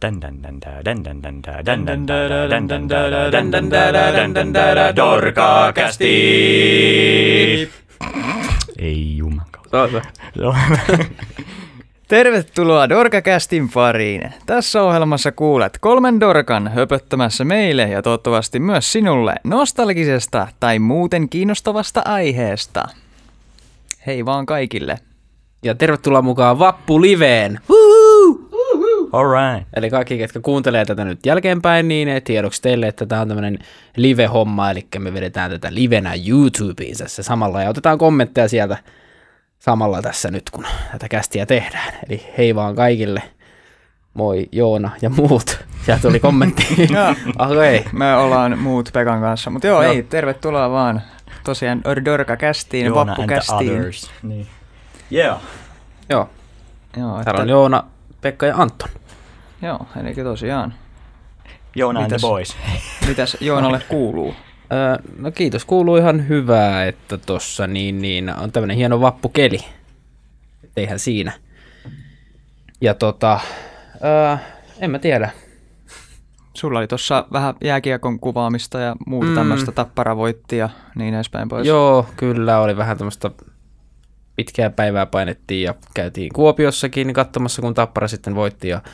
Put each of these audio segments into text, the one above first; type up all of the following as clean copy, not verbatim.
Dorkakästi! Ei jumankautta. Tervetuloa Dorkakästin pariin. Tässä ohjelmassa kuulet 3 dorkan höpöttämässä meille ja toivottavasti myös sinulle nostalgisesta tai muuten kiinnostavasta aiheesta. Hei vaan kaikille. Ja tervetuloa mukaan Vappu-liveen. Alright. Eli kaikki, ketkä kuuntelee tätä nyt jälkeenpäin, niin tiedoksi teille, että tämä on tämmöinen live-homma, eli me vedetään tätä livenä YouTubeen tässä samalla ja otetaan kommentteja sieltä samalla tässä nyt, kun tätä kästiä tehdään. Eli hei vaan kaikille. Moi Joona ja muut. Sieltä tuli kommentti. Ei. Me ollaan muut Pekan kanssa, mutta joo, ei, tervetuloa vaan tosiaan Dorkakästiin, Vappukästiin. Niin. Yeah. Joo. Joo, täällä on Joona, Pekka ja Anton. Joo, eli tosiaan. Joona and the boys. Mitäs Joonalle kuuluu? No kiitos, kuuluu ihan hyvää, että tossa niin on tämmönen hieno vappukeli. Eihän siinä. Ja en mä tiedä. Sulla oli tossa vähän jääkiekon kuvaamista ja muuta tämmöistä, Tappara voitti ja niin edespäin pois. Joo, kyllä oli vähän tämmöistä pitkää päivää painettiin ja käytiin Kuopiossakin katsomassa, kun Tappara sitten voitti ja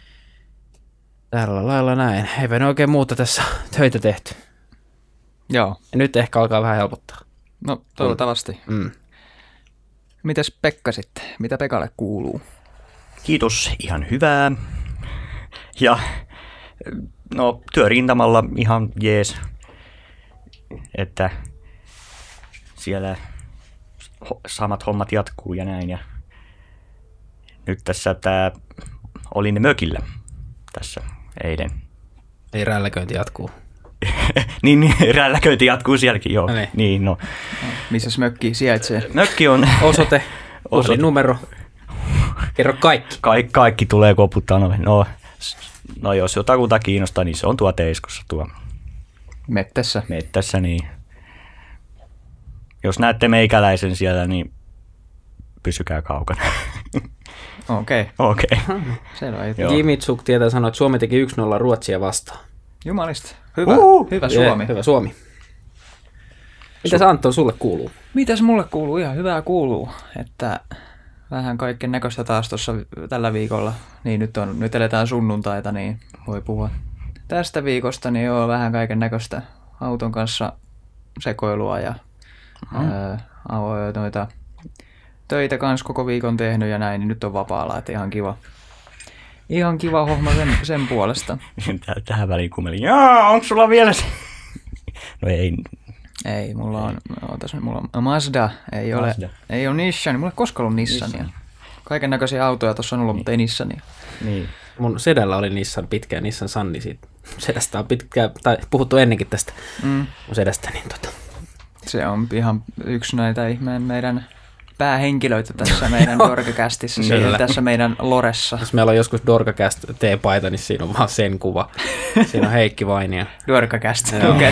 tällä lailla näin. Eipä ne oikein muuta tässä töitä tehty. Joo. Ja nyt ehkä alkaa vähän helpottaa. No, toivottavasti. Mitäs Pekka sitten? Mitä Pekalle kuuluu? Kiitos, ihan hyvää. Ja no, työrintamalla ihan jees. Että siellä samat hommat jatkuu ja näin. Ja nyt tässä olin mökillä tässä eilen. Ei rälläköinti jatkuu. niin, rälläköinti jatkuu sielläkin, joo. Niin, no. Missäs mökki sijaitsee? Mökki on... Osoite, numero. Kerro kaikki. Kaikki tulee koputtaa. No jos jotakuta kiinnostaa, niin se on tuo Teiskossa tuo. Mettässä. Mettässä, niin. Jos näette meikäläisen siellä, niin pysykää kaukana. Okei. Selvä. Jimitsuk tietää sanoa, että Suomi teki 1-0 Ruotsia vastaan. Jumalista. Hyvä Suomi. Hyvä Suomi. Mitäs Anton sulle kuuluu? Mitäs mulle kuuluu? Ihan hyvää kuuluu. Että vähän kaiken näköistä taas tuossa tällä viikolla. Niin nyt eletään sunnuntaita, niin voi puhua tästä viikosta. Niin joo, vähän kaiken näköistä auton kanssa sekoilua ja noita töitä kanssa koko viikon tehnyt ja näin. Niin nyt on vapaalla, että ihan kiva homma sen puolesta. Tähän väliin kummelin. Onko sulla vielä se? No ei. Ei, mulla on Mazda. Ei ole Nissan. Mulla ei koskaan ollut Nissania. Kaiken näköisiä autoja tuossa on ollut, mutta ei Nissania. Niin. Mun sedällä oli Nissan pitkään, Nissan Sunny siitä. Sedästä on pitkään, tai puhuttu ennenkin tästä mun sedästä. Niin Se on ihan yksi näitä ihmeen meidän päähenkilöitä tässä meidän Dorkakästissä, tässä meidän loressa. Jos meillä on joskus Dorkakäst T-paita, niin siinä on vaan sen kuva. Siinä on Heikki Vainio. Dorkakäst.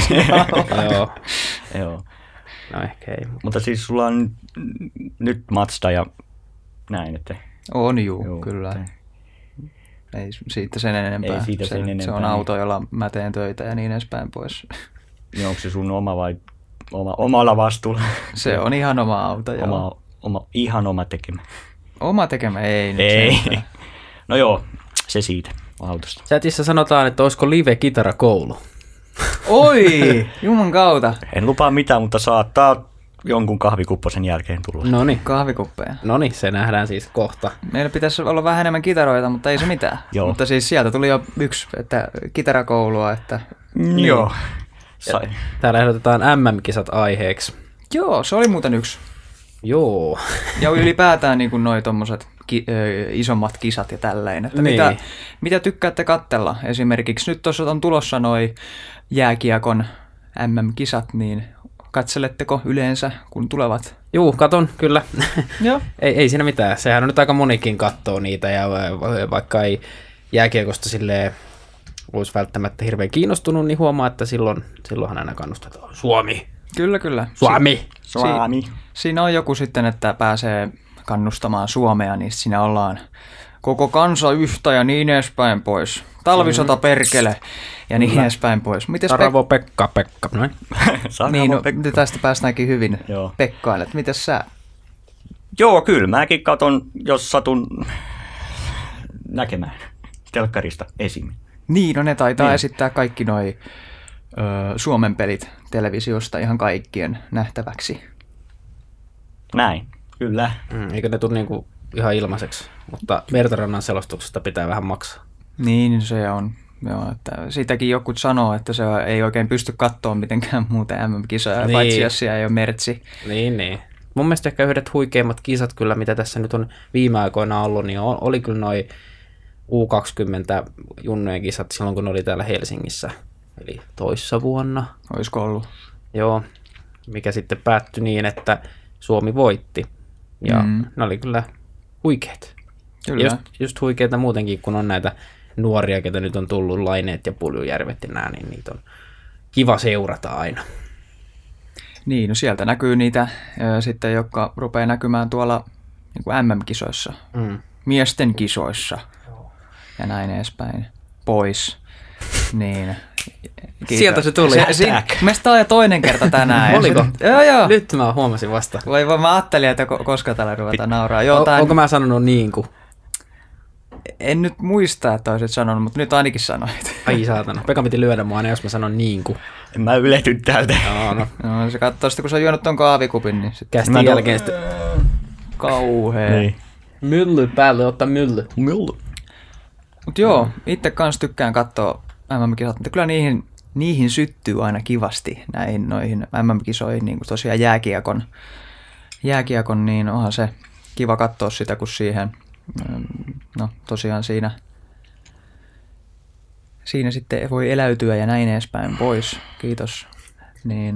Joo. No ehkä ei. Mutta siis sulla on nyt Mazda ja näin, että... On kyllä. Ei siitä sen enempää. Se on auto, jolla mä teen töitä ja niin edespäin pois. Niin onko se sun oma vai omalla vastuulla? Se on ihan oma auto, joo. Ihan oma tekemä. Oma tekemä? Ei. No joo, se siitä autosta. Chatissa sanotaan, että olisiko live-kitarakoulu. Oi, juman kautta. En lupaa mitään, mutta saattaa jonkun kahvikupposen jälkeen tulla. Noniin. Kahvikuppeja. Noniin, se nähdään siis kohta. Meillä pitäisi olla vähän enemmän kitaroita, mutta ei se mitään. Joo. Mutta siis sieltä tuli jo yksi, että kitarakoulua, että... Joo. Täällä ehdotetaan MM-kisat aiheeksi. Joo, se oli muuten yksi. Joo. Ja ylipäätään niin noi tommoset isommat kisat ja tälleen. Että niin. mitä tykkäätte katsella? Esimerkiksi nyt tuossa on tulossa noi jääkiekon MM-kisat, niin katseletteko yleensä, kun tulevat? Juu, katon, kyllä. Joo. ei siinä mitään. Sehän on nyt aika monikin kattoo niitä, ja vaikka ei jääkiekosta silleen olisi välttämättä hirveän kiinnostunut, niin huomaa, että silloinhan aina kannustetaan. Suomi! Kyllä. Suomi! Siinä on joku sitten, että pääsee kannustamaan Suomea, niin siinä ollaan koko kansa yhtä ja niin edespäin pois. Talvisota perkele ja niin edespäin pois. Mites Saravo Pekka. Noin. Niin, no, tästä päästäänkin hyvin Joo. Pekkaan, että mites sä? Joo, kyllä. Mäkin katon, jos satun näkemään telkkarista esim. Niin, no ne taitaa esittää kaikki noi Suomen pelit televisiosta ihan kaikkien nähtäväksi. Näin, kyllä. Eikö ne tule niinku ihan ilmaiseksi, mutta Mertarannan selostuksesta pitää vähän maksaa. Niin se on. Joo, että siitäkin joku sanoo, että se ei oikein pysty katsoa mitenkään muuten MM-kisoja, Niin. paitsi jos siellä ei ole mertsi. Niin. Mun mielestä ehkä yhdet huikeimmat kisat kyllä, mitä tässä nyt on viime aikoina ollut, niin oli kyllä noi U20 junnujen kisat silloin, kun ne oli täällä Helsingissä. Eli toissa vuonna. Olisiko ollut? Joo, mikä sitten päättyi niin, että Suomi voitti. Ja ne oli kyllä huikeat. Kyllä. Just huikeita muutenkin, kun on näitä nuoria, ketä nyt on tullut, Laineet ja Puljujärvet ja nää, niin niitä on kiva seurata aina. Niin, no sieltä näkyy niitä sitten, jotka rupeaa näkymään tuolla niin kuin MM-kisoissa, miesten kisoissa ja näin edespäin pois. Niin. Kiitos. Sieltä se tuli. Meistä tämä on jo toinen kerta tänään. Oliko? Joo. Nyt mä huomasin vasta. Voi, mä ajattelin, että koska täällä ruvetaan nauraa. Joo, Onko mä sanonut niin kuin? En nyt muista, että olisit sanonut, mutta nyt ainakin sanoit. Ai saatana. Pekka piti lyödä mua aina, jos mä sanon niin kuin. En mä ylehdyn täältä. No. No, se katsoo sitten, kun sä oot juonut ton kahvikupin, niin sitten Kästin jälkeen sitten kauhea. Niin. mylly päälle, ottaa mylly. Mut joo, itse kans tykkään katsoa MM-kisat, mutta kyllä niihin syttyy aina kivasti noihin MM-kisoihin, niin kuin tosiaan jääkiekon, niin onhan se kiva katsoa sitä, kun siihen, no tosiaan siinä sitten voi eläytyä ja näin edespäin pois. Kiitos. Niin.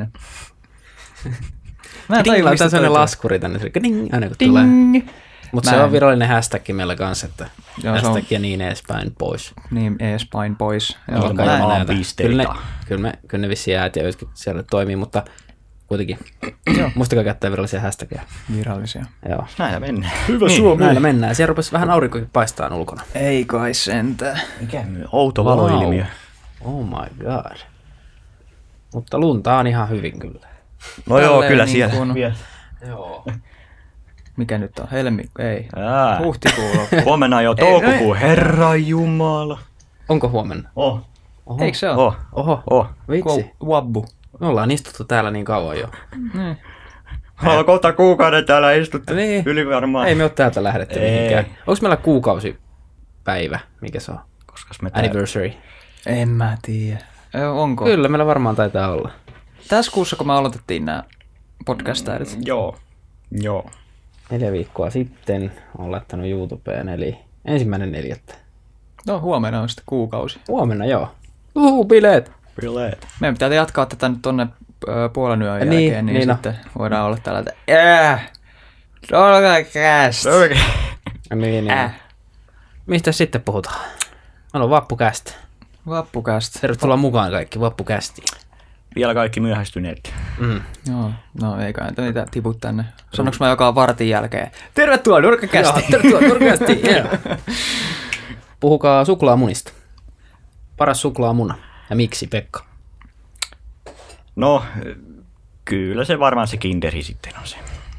Mä en tajua, mistä sellainen toi laskuri tänne, ding, aina kun tulee. Mutta se on virallinen hashtag meillä kanssa, että Joo, hashtag ja niin edespäin pois. niin edespäin pois. Joo, Ilman kai maan näitä. pisteitä. Kyllä ne vissiin äät ja yötkin siellä toimii, mutta kuitenkin. Muistakaa käyttää virallisia hashtagia. Virallisia. Joo. Näillä mennään. Hyvä Suomi. Näillä mennään. Siellä rupesi vähän aurinkokin paistaa ulkona. Ei kai sentään. Mikä outo valoilmiö. Oh my god. Mutta lunta on ihan hyvin kyllä. No joo, Tälleen kyllä niin siellä. kuin- Vielä. Joo. Mikä nyt on? Ei. Ää. Huhtikuu loppu. Huomenna jo toukokuu. Herra Jumala. Onko huomenna? Oh. Oho. Eikö se ole? Oh. Oho. Oh. Vitsi. Wabbu. Me ollaan istuttu täällä niin kauan jo. Niin. Me ollaan kohta kuukauden täällä istuttu. Niin. Yli varmaan. Ei me ole täältä lähdetty Ei. mihinkään. Onko meillä kuukausipäivä? Mikä se on? Koskas me Anniversary. En mä tiedä. Onko? Kyllä, meillä varmaan taitaa olla. Tässä kuussa, kun me aloitettiin nämä podcast-ääret. Joo. 4 viikkoa sitten olen laittanut YouTubeen, eli 1.4. No huomenna on sitten kuukausi. Huomenna, joo. Bileet! Bileet. Meidän pitää jatkaa tätä nyt tonne puolen yön Niin, jälkeen, niin niin sitten voidaan olla täällä, että Dolgacast! Niin. Mistä sitten puhutaan? Meillä on vappukästä. Vappukast. Tervetuloa mukaan kaikki vappukästiin. Vielä kaikki myöhästyneet. Joo, no ei kai niitä tipu tänne. Sanoinko mä joka vartin jälkeen? Tervetuloa Nurkkakästiin! Tervetuloa Nurkkakästiin! Puhukaa suklaamunista. Paras suklaamuna. Ja miksi, Pekka? No, kyllä se varmaan se Kinderi sitten on se.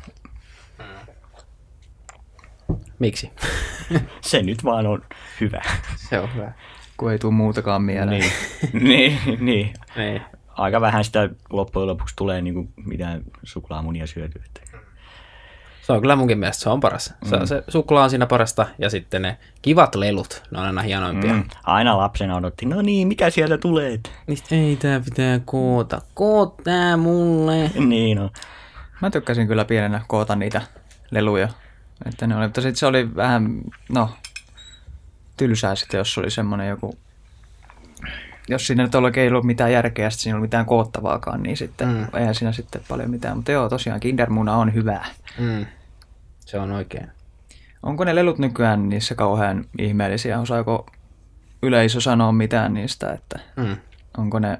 Miksi? Se nyt vaan on hyvä. Se on hyvä. Kun ei tule muutakaan mieleen. niin. Niin. Aika vähän sitä loppujen lopuksi tulee niinku mitään suklaamunia syötyä. Se on kyllä munkin mielestä, se on paras. Se suklaa on siinä parasta ja sitten ne kivat lelut, ne on aina hienoimpia. Aina lapsena odotti, no niin, mikä sieltä tulee? Niistä ei tää pitää koota. Koot tää mulle. Niin on. Mä tykkäsin kyllä pienenä koota niitä leluja. Että ne oli, mutta sitten se oli vähän, tylsää sitten, jos oli semmoinen joku, jos siinä nyt oikein ei ollut mitään järkeä, sitten siinä ei ollut mitään koottavaakaan, niin sitten eihän siinä sitten paljon mitään. Mutta joo, tosiaan Kindermuna on hyvää. Se on oikein. Onko ne lelut nykyään niissä kauhean ihmeellisiä? Osaako yleisö sanoa mitään niistä, että onko ne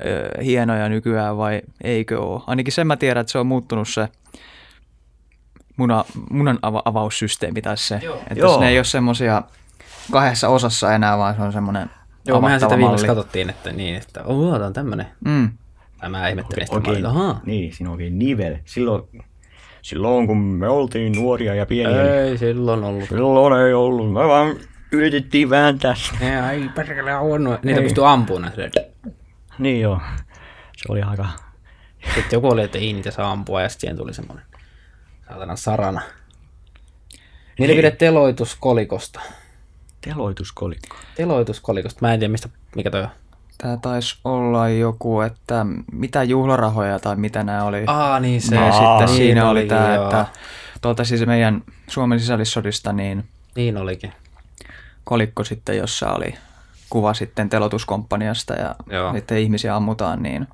hienoja nykyään vai eikö ole? Ainakin sen mä tiedän, että se on muuttunut se munan avaussysteemi tai se. Että Joo. ne ei ole semmoisia 2 osassa enää, vaan se on semmoinen Joo, mehän sitä avattava viimeksi malli. katsottiin, että niin, että tämä on tämmöinen. Mä ihmettelin sitä Oikein, mallia. niin, siinä on oikein nivel. Silloin kun me oltiin nuoria ja pieniä, Ei silloin ollut. silloin ei ollut. Me vaan yritettiin vääntää. Ai perkele huono. Niitä pystyy ampumaan. Niin joo, se oli aika... Sitten joku oli, että ei niitä saa ampua, ja sitten siihen tuli semmoinen saatana sarana. Mielipide teloituskolikosta. Teloituskolikko. Teloituskolikosta. Mä en tiedä, mikä toi on. Tää taisi olla joku, että mitä juhlarahoja tai mitä nämä oli. Niin se. Sitten niin siinä oli olikin, tämä, joo. että tuolta siis meidän Suomen sisällissodista niin Niin olikin. kolikko sitten, jossa oli kuva sitten telotuskomppaniasta ja Joo. sitten ihmisiä ammutaan, niin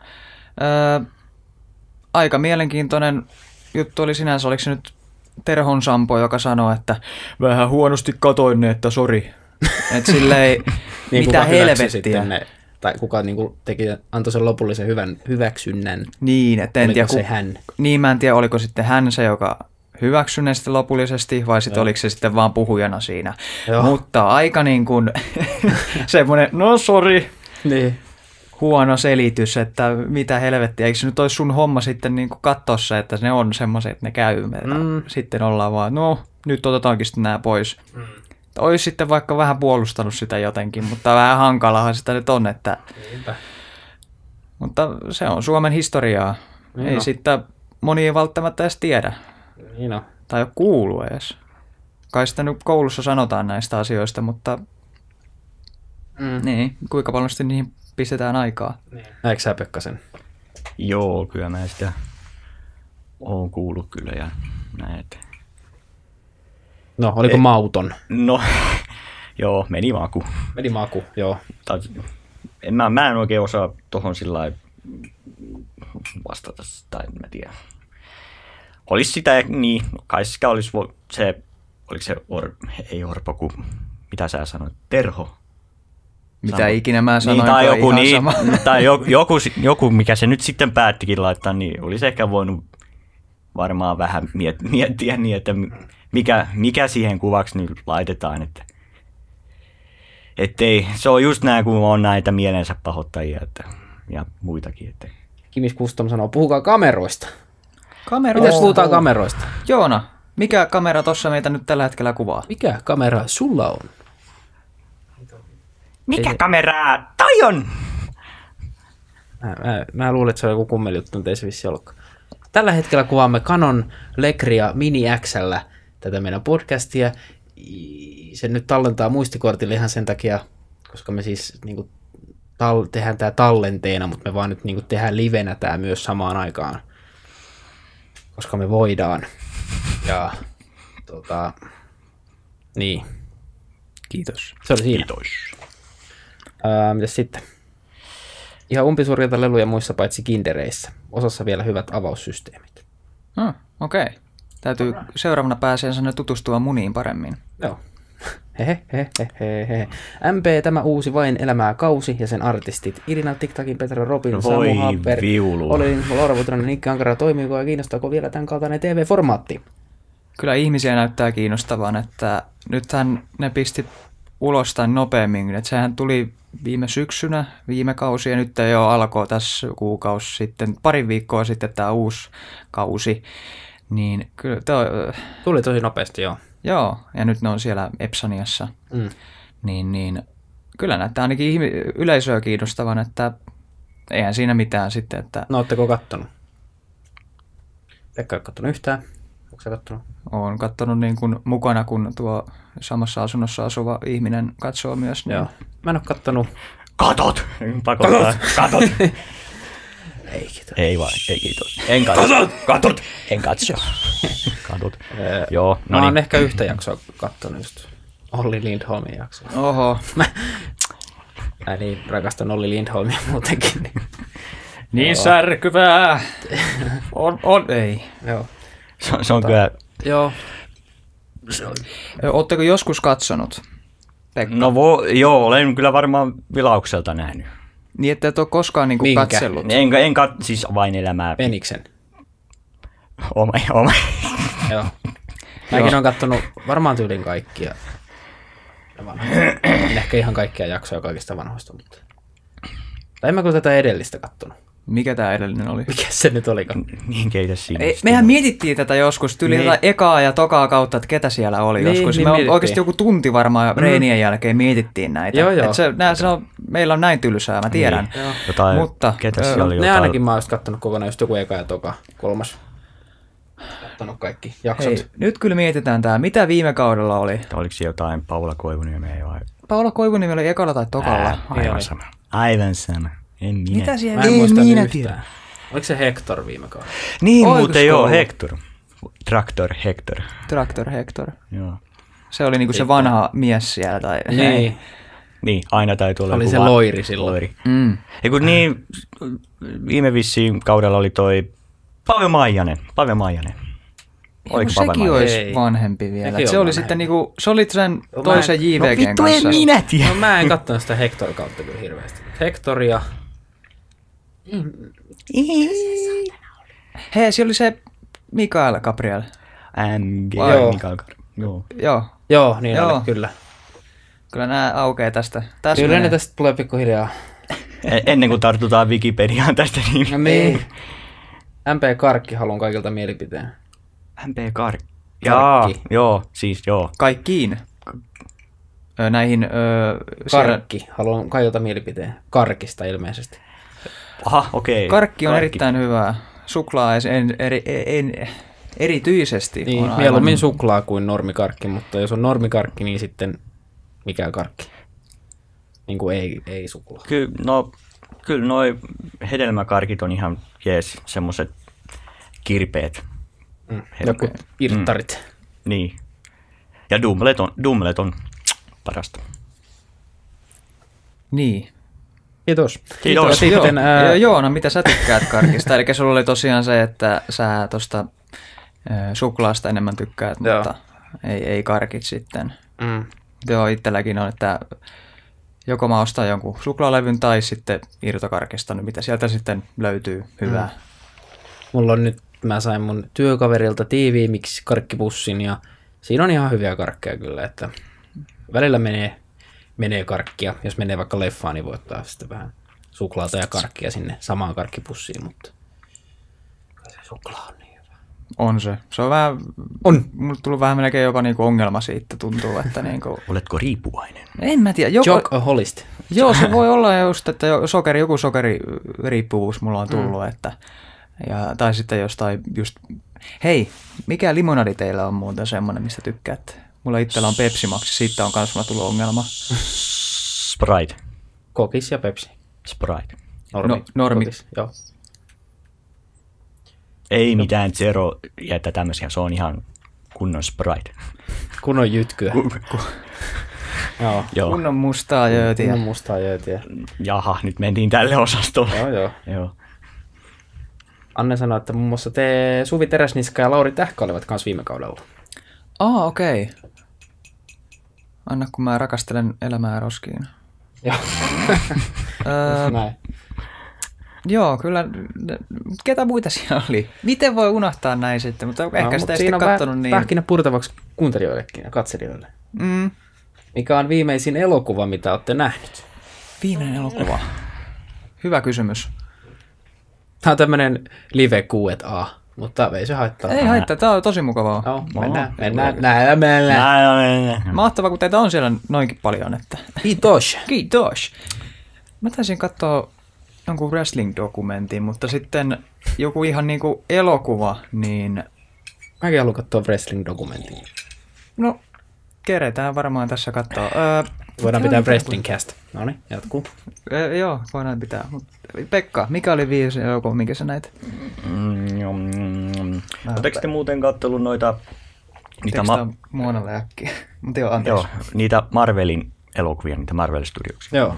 aika mielenkiintoinen juttu oli sinänsä. Oliko se nyt Terhon Sampo, joka sanoi, että vähän huonosti katoin ne, että sori. Että silleen, Niin, mitä kuka hyväksyi helvettiä. sitten ne, tai kuka niinku antoi sen lopullisen hyväksynnän. Niin, että en Oliko tiedä, se hän? Niin, mä en tiedä, oliko sitten hän se, joka hyväksyi ne sitten lopullisesti, vai sitten oliko se sitten vaan puhujana siinä. Joo. Mutta aika niin kuin semmoinen, no sori, Niin. huono selitys, että mitä helvettiä, eikö se nyt olisi sun homma sitten niin kuin katsoa se, että ne on semmoiset, että ne käy. Sitten ollaan vaan, no nyt otetaankin sitten nämä pois. Olisi sitten vaikka vähän puolustanut sitä jotenkin, mutta vähän hankalahan sitä nyt on, että... Niinpä. Mutta se on Suomen historiaa. Niin ei on. sitten moni ei välttämättä edes tiedä. Niin on. Tai ole kuullut edes. Kai sitä nyt koulussa sanotaan näistä asioista, mutta niin, kuinka paljon sitten niihin pistetään aikaa. Näetkö sä Pekka sen? Joo, kyllä mä sitä oon kuullut kyllä ja näet. No, oliko mauton? No, joo, meni maku. Meni maku, joo. Mä en oikein osaa tohon sillä lailla vastata, tai en mä tiedä. Olisi sitä, niin, kai sitä olisi se, oliko se, ei Orpo, kun, mitä sä sanoit, Terho? Mitä Sama. ikinä mä sanoin, tai ihan joku, sama. tai joku, mikä se nyt sitten päättikin laittaa, niin olisi ehkä voinut varmaan vähän miettiä niin, että mikä siihen kuvaksi nyt laitetaan. Ettei, se on just näin, kun on näitä mielensä pahoittajia ja muitakin. Että. Kimis Kustom sanoo, puhukaa kameroista. Kameroista. Mitäs puhutaan kameroista? Joona, mikä kamera tossa meitä nyt tällä hetkellä kuvaa? Mikä kamera sulla on? Mikä kameraa toi on? Mä luulen, että se on joku kummelijuttu, mutta ei se vissi ollutkaan. Tällä hetkellä kuvaamme Canon Legria Mini X:llä tätä meidän podcastia. Se nyt tallentaa muistikortille ihan sen takia, koska me siis niinku tehdään tää tallenteena, mutta me vaan nyt niinku tehdään livenä tää myös samaan aikaan, koska me voidaan. Ja niin. Kiitos. Se oli siinä. Kiitos. Mitäs sitten? Ihan umpisuorilta leluja muissa paitsi kindereissä. Osassa vielä hyvät avaussysteemit. Okei. Täytyy seuraavana pääseensä tutustua muniin paremmin. Joo. Hehe. MP, tämä uusi Vain elämää kausi ja sen artistit. Irina TikTakin, Petra Robin, Voi Samu Happer, viulu. Olin Laura Vutranen, Nikki Ankara. Toimiiko ja kiinnostaako vielä tämän kaltainen TV-formaatti? Kyllä ihmisiä näyttää kiinnostavan, että nythän ne pisti ulos tämän nopeammin. Että sehän tuli viime syksynä, viime kausi ja nyt jo alkoi tässä kuukausi sitten, pari viikkoa sitten tämä uusi kausi. Niin kyllä Tuli tosi nopeasti, joo. joo, ja nyt ne on siellä Epsaniassa. Niin kyllä näyttää ainakin yleisöä kiinnostavan, että eihän siinä mitään sitten, että No, ootteko kattonut? Pekka ei ole kattonut yhtään. Onko sä kattonut? olen katsonut niin kuin mukana, kun tuo samassa asunnossa asuva ihminen katsoo myös. Niin Joo. Mä en ole kattonut. Katot! Pakottaa. Katot! Ei, kiitos. Ei vaan, ei kiitos. En katso. Katot! En katso. Katot. Joo, Mä no oon niin. ehkä yhtä jaksoa kattonut just. Olli Lindholmin jaksoa. Oho, Mä niin rakastan Olli Lindholmia muutenkin. niin särkyvää. Ei. Joo. Se on kyllä. Joo. Oletteko joskus katsonut, Pekka? No joo, olen kyllä varmaan vilaukselta nähnyt. Niin, että et ole koskaan niin kuin Minkä? katsellut. Siis Vain elämää. Peniksen. Oma. Joo. Mäkin olen kattonut varmaan tyylin kaikkia. En ehkä ihan kaikkia jaksoja kaikista vanhoista, mutta... Tai en mä kyllä tätä edellistä kattonut. Mikä tää edellinen oli? Mikä se nyt olikaan? Niin keitä siinä. Mehän mietittiin tätä joskus, tyyli jotain ekaa ja tokaa kautta, että ketä siellä oli joskus. Niin Me oikeasti joku tunti varmaan reinien jälkeen mietittiin näitä. Joo. Meillä on näin tylsää, mä tiedän. Niin. Jotain, mutta, ketä siellä oli Ne jotain... ainakin mä oon kattonut kokonaan just joku eka ja toka, kolmas. Kattonut kaikki jaksot. Hei, nyt kyllä mietitään tää. Mitä viime kaudella oli? Oliko se jotain Paula Koivuniemeä vai? Paula Koivuniemi oli ekalla tai tokalla. Aivan sama. Aivan sama. En minä. Mitä siellä? Mä en muista minä yhtään. Oliko se Hector viime kaudella? Niin Oikos muuten joo, ollut? Hector. Traktor Hector. Traktor Hector. Joo. Se oli niinku se vanha mies siellä. Tai... Niin. Niin, aina täytyy olla Oli joku se loiri silloin. Loiri. Mm. Eiku niin, viime vissiin kaudella oli toi Pave Maijanen. Oliko Pave Sekin Maijanen? olisi Ei. vanhempi vielä. Sekin Se on oli vanhempi. sitten niinku, se oli sen toisen JVGn Vittu kanssa. en minä tiedä. No mä en kattonut sitä Hector kautta kyllä hirveästi. Hector ja... Hei, siellä oli se Mikael Gabriel. MG. Joo. Joo. Joo, Joo, niin Joo. oli kyllä. kyllä nämä aukeaa tästä. Kyllä ne tästä tulee pikkuhiljaa. Ennen kuin tartutaan Wikipediaan tästä, niin... No niin. MP Karkki haluan kaikilta mielipiteen. MP Karkki. Jaa, Karkki. joo, siis joo. Kaikkiin. Näihin... siellä- Karkki, haluan kaikilta mielipiteen. Karkista ilmeisesti. Aha, okei. Karkki on erittäin hyvää. Suklaa erityisesti. Niin, on mieluummin suklaa kuin normikarkki, mutta jos on normikarkki, niin sitten mikä karkki? Niin kuin ei suklaa. Kyllä noi hedelmäkarkit on ihan jees, semmoset kirpeet. Joku irttarit. Niin. Ja Dumlet on parasta. Niin. Kiitos. Kiitos. Ja sitten, Joona, mitä sä tykkäät karkista? Eli sulla oli tosiaan se, että sä tosta suklaasta enemmän tykkäät, Joo. mutta ei karkit sitten. mm, Joo, itselläkin on, että joko mä ostan jonkun suklaalevyn tai sitten irtokarkista, niin mitä sieltä sitten löytyy hyvää. mulla on nyt, mä sain mun työkaverilta tiiviimiksi karkkipussin ja siinä on ihan hyviä karkkeja kyllä, että välillä menee karkkia. Jos menee vaikka leffaan, niin voi ottaa sitten vähän suklaata ja karkkia sinne samaan karkkipussiin, mutta se suklaa on niin hyvä. On se. Se on vähän... On. Mulle tullut vähän melkein jopa niinku ongelma siitä, tuntuu, että niinku... Oletko riippuvainen? En mä tiedä. Jokeholist. Joo, se voi olla just, että joku sokeririippuvuus mulla on tullut, että... Ja, tai sitten jostain just... Hei, mikä limonadi teillä on muuten semmoinen, mistä tykkäätte? Mulla itsellä on Pepsi Max, siitä on kanssa tullut ongelma. Sprite. Kokis ja Pepsi. Sprite. Normi. Kokis, joo. Ei mitään zero jättä tämmöisiä, se on ihan kunnon Sprite. Kunnon jytkyä. Joo. Joo. Kunnon mustaa jöötiä. Kunnon mustaa jöötiä. Jaha, nyt mentiin tälle osastolle. Joo. Joo. Anne sanoi, että muun muassa Suvi Teräsniska ja Lauri Tähkä olivat kanssa viime kaudella. Okei. Anna, kun mä rakastelen elämää roskiin. Joo. Näin. Joo, kyllä. Ketä muita siellä oli? Miten voi unohtaa näin sitten? Mutta ehkä sitä ei siinä sitten on kattonut niin. pähkinä purtavaksi kuuntelijoillekin ja katselijoille. Mm. Mikä on viimeisin elokuva, mitä olette nähnyt? Viimeinen elokuva. Hyvä kysymys. Tämä on tämmöinen live Q&A, mutta ei se haittaa. Ei haittaa, tää on tosi mukavaa. Joo, mennään. Mahtavaa, kun teitä on siellä noinkin paljon. Että... Kiitos. Kiitos. Mä taisin katsoa jonkun wrestling-dokumentin, mutta sitten joku ihan niinku elokuva, niin... Mäkin haluan katsoa wrestling-dokumentin. No, keretään varmaan tässä katsoa. Voidaan pitää wrestling-cast. Noniin, jatkuu. Joo, voidaan pitää. Mut, Pekka, mikä oli viimeisen elokuva, minkä sä näit? Oletteko te muuten katsellut noita... Muonalle äkkiä. Mutta joo, anteeksi. Joo, niitä Marvelin elokuvia, niitä Marvel Studioksia. Joo.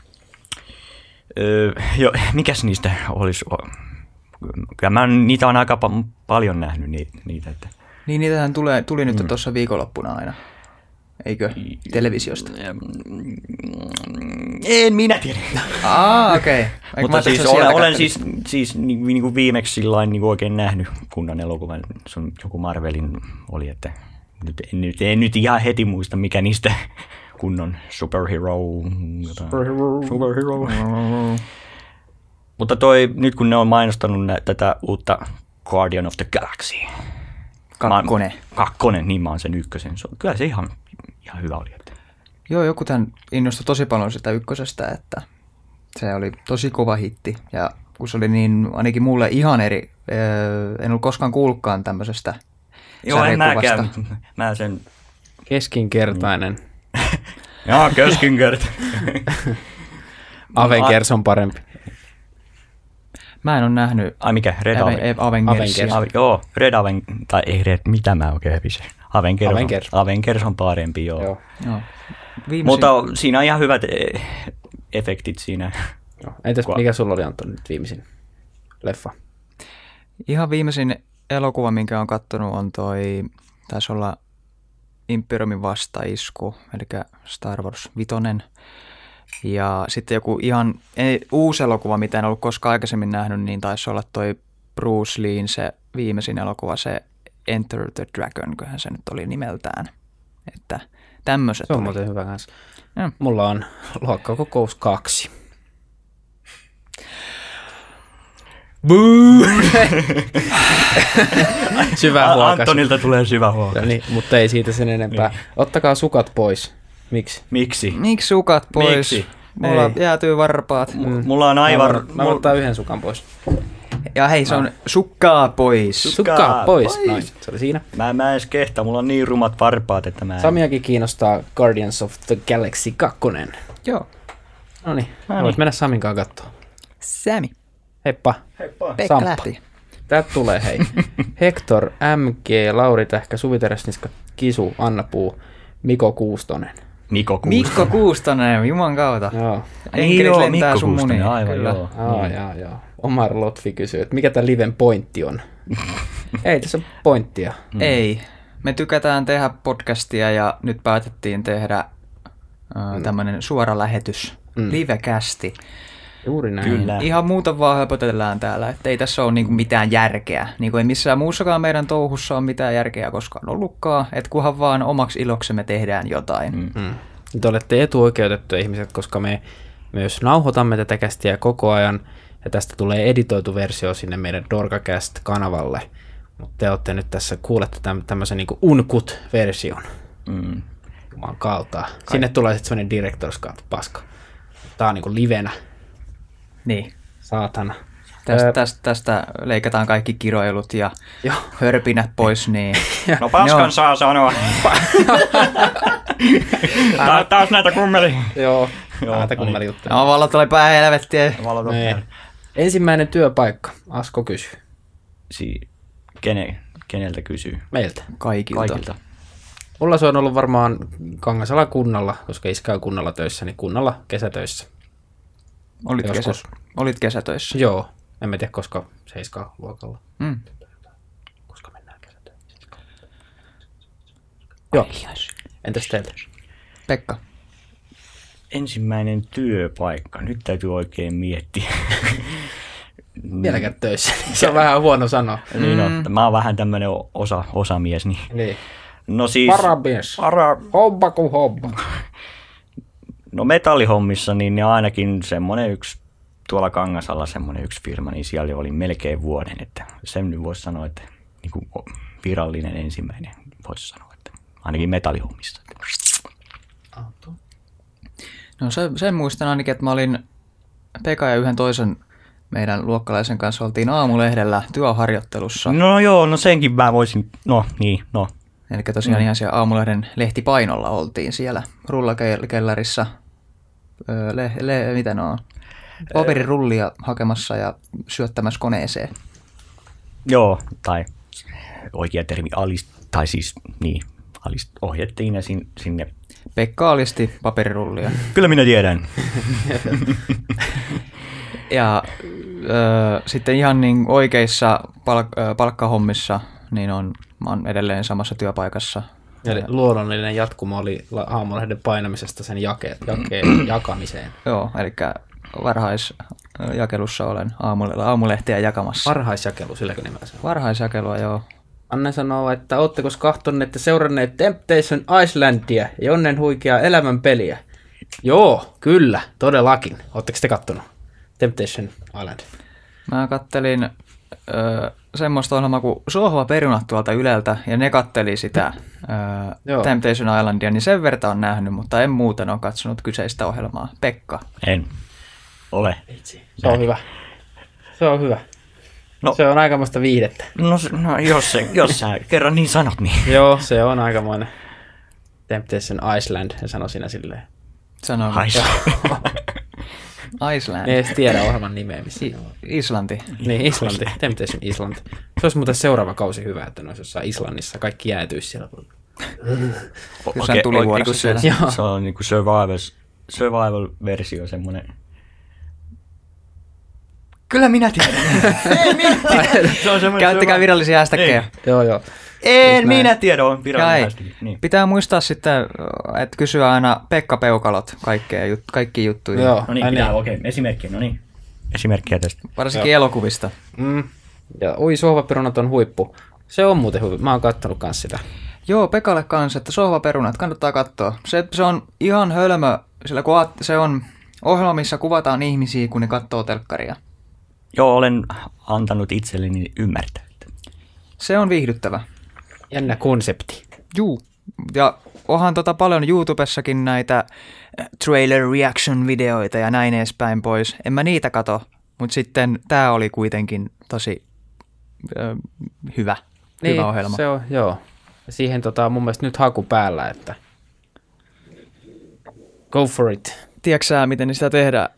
Joo, mikäs niistä olisi? Kyllä mä niitä on aika paljon nähnyt niitä. Että... Niin, niitähän tuli nyt tuossa viikonloppuna aina. Eikö? Televisiosta. En minä tiedä. Okei. Mutta siis olen siis siis niin kuin viimeksi sillain niin kuin oikein nähnyt kunnon elokuvan, se on joku Marvelin oli, että en nyt ihan heti muista, mikä niistä kunnon superhero. Mutta nyt kun ne on mainostanut tätä uutta Guardian of the Galaxy. Kakkonen, niin mä oon sen ykkösen. Kyllä se ihan hyvä oli. Että. Joo, joku tämän innostui tosi paljon sitä ykkösestä, että se oli tosi kova hitti. Ja kun se oli niin ainakin mulle ihan eri, en ollut koskaan kuullutkaan tämmöisestä Joo, en mäkään. Mä sen... Keskinkertainen. Joo, keskinkertainen. Avengers on parempi. Mä en ole nähnyt... Ai mikä? Red Avengers. Joo, tai ei Red, mitä mä oikein häpisin. Avengers on parempi, joo. Mutta siinä on ihan hyvät efektit siinä. Joo. Entäs mikä sulla oli, Anton, nyt viimeisin leffa? Ihan viimeisin elokuva, minkä olen katsonut, on taisi olla Imperiumin vastaisku, eli Star Wars 5. Ja sitten joku ihan uusi elokuva, mitä en ollut koskaan aikaisemmin nähnyt, niin taisi olla toi Bruce Leen se viimeisin elokuva, se Enter the Dragon, kyllähän se nyt oli nimeltään. Että tämmöiset se on oli. muuten hyvä kanssa. Ja. Mulla on Luokkakokous 2. Syvä huokas. Antonilta tulee syvä huokas. Niin, mutta ei siitä sen enempää. Niin. Ottakaa sukat pois. Miksi? Miksi sukat pois? Miksi? Mulla jäätyy varpaat. Mulla on aivan... Mä voin ottaa yhden sukan pois. Ja hei, se on sukkaa pois. Sukkaa pois. Noin, se oli siinä. Mä en edes kehtaa, mulla on niin rumat varpaat, että mä en... Samiakin kiinnostaa Guardians of the Galaxy 2. Joo. Noniin, voit mennä Samin kanssa katsoa. Sami. Heippa. Pekka Samppa. lähti. Täältä tulee hei. Hector, MG, Lauri Tähkä, Suvi Teräsniska, Kisu, Anna Puu, Miko Kuustonen. Mikko Kuustonen, juman kautta. Joo. Enkelit lentää Mikko sun Kuustonen, munia. aivan Kyllä. joo. Omar Lotfi kysyy, että mikä tämä liven pointti on? Ei tässä pointtia. Ei. Me tykätään tehdä podcastia ja nyt päätettiin tehdä tämmöinen suora lähetys, livekästi. Juuri näin. Kyllä. Ihan muuta vaan höpötellään täällä, että ei tässä ole niinku mitään järkeä. Niinku ei missään muussakaan meidän touhussa ole mitään järkeä koskaan ollutkaan, että kunhan vaan omaksi iloksemme tehdään jotain. Te olette etuoikeutettuja ihmiset, koska me myös nauhoitamme tätä kästiä koko ajan, ja tästä tulee editoitu versio sinne meidän Dorkacast-kanavalle. Mutta te olette nyt tässä, kuulette tämmöisen niinku unkut-version. Juman kautta. Sinne tulee sitten semmoinen director's cut, paska. Tää on niinku livenä. Niin. Saatana. Tästä leikataan kaikki kiroilut ja hörpinät pois, niin... No paskan saa sanoa. Taas näitä kummeli. Joo, näitä kummeli juttuja. No, valot oli päähelvettiä. Ensimmäinen työpaikka, Asko kysyy. Keneltä kysyy? Meiltä. Kaikilta. Mulla se on ollut varmaan Kangasalan kunnalla, koska iskä on kunnalla töissä, niin kunnalla kesätöissä. Olit kesätöissä? Joo, en mä tiedä koska 7-luokalla. Koska mennään kesätöihin. Joo, entäs teiltä? Pekka. Ensimmäinen työpaikka, nyt täytyy oikein miettiä. Vieläkään töissä, se on vähän huono sanoa. Niin on, mä oon vähän tämmönen osamies. Niin. No siis... Paramies. Homma kuin homma. No metallihommissa, niin ainakin semmoinen tuolla Kangasalla semmoinen yksi firma, niin siellä oli melkein vuoden, että sen nyt voisi sanoa, että niin kuin virallinen ensimmäinen voisi sanoa, että ainakin metallihommissa. No sen muistan ainakin, että mä olin Pekka ja yhden toisen meidän luokkalaisen kanssa oltiin Aamulehdellä työharjoittelussa. No joo, no senkin mä voisin, no. Eli tosiaan ihan siellä Aamulehden lehtipainolla oltiin siellä rullakellarissa, mitä ne on, paperirullia hakemassa ja syöttämässä koneeseen. Joo, tai oikea termi ohjettiin ja sinne. Pekka alisti paperirullia. Kyllä minä tiedän. Ja sitten ihan niin oikeissa palkkahommissa niin mä oon edelleen samassa työpaikassa. Eli luonnollinen jatkumo oli Aamulehden painamisesta sen jakamiseen. Joo, eli jakelussa olen aamulehteä jakamassa. Varhaisjakelu, silläkö nimellä se on? Varhaisjakelua, joo. Anne sanoo, että ootteko kahtoneet ja seuranneet Temptation Islandia ja onnen huikeaa elämänpeliä? Joo, kyllä, todellakin. Ootteko te kattonut Temptation Island? Mä kattelin semmoista ohjelmaa kuin Sohva perunat tuolta Yleltä, ja ne katteli sitä Temptation Islandia, niin sen verta on nähnyt, mutta en muuten ole katsonut kyseistä ohjelmaa. Pekka? En ole. Se on hyvä. Se on hyvä. No, se on aikamoista viihdettä. No jos sä kerran niin sanot, niin. Joo, se on aikamoinen. Temptation Island, ja sano sinä silleen. Sano. Iceland. Ei edes tiedä ohjelman nimeä, missä Islanti. Niin, Islanti. Temptation Island. Se olisi muuten seuraava kausi hyvä, että ne olisi jossain Islannissa. Kaikki jäätyisi siellä. Jossain tulivuorossa siellä. Se on niinku survival-versio semmoinen. Kyllä minä tiedän. Ei minä tiedä. Käyttäkää virallisia hästäkkejä. Joo. En minä tiedä, on virallinen hästäkki. Niin. Pitää muistaa sitten, että kysyä aina Pekka Peukalot kaikki juttuja. Joo. No niin, okei. Esimerkkiä, no niin. Esimerkkiä tästä. Varsinkin elokuvista. Ja sohvaperunat on huippu. Se on muuten huippu. Mä oon kattonut kans sitä. Joo, Pekalle kanssa, että sohvaperunat kannattaa katsoa. Se on ihan hölmö, sillä se on ohjelma, missä kuvataan ihmisiä, kun ne katsoo telkkaria. Joo, olen antanut itselleni ymmärtää. Se on viihdyttävä. Jännä konsepti. Juu. Ja onhan paljon YouTubessakin näitä trailer reaction videoita ja näin edespäin pois. En mä niitä kato, mutta sitten tää oli kuitenkin tosi hyvä ohjelma. Se on, joo. Ja siihen mun mielestä nyt haku päällä, että go for it. Tiedätkö sä, miten sitä tehdään?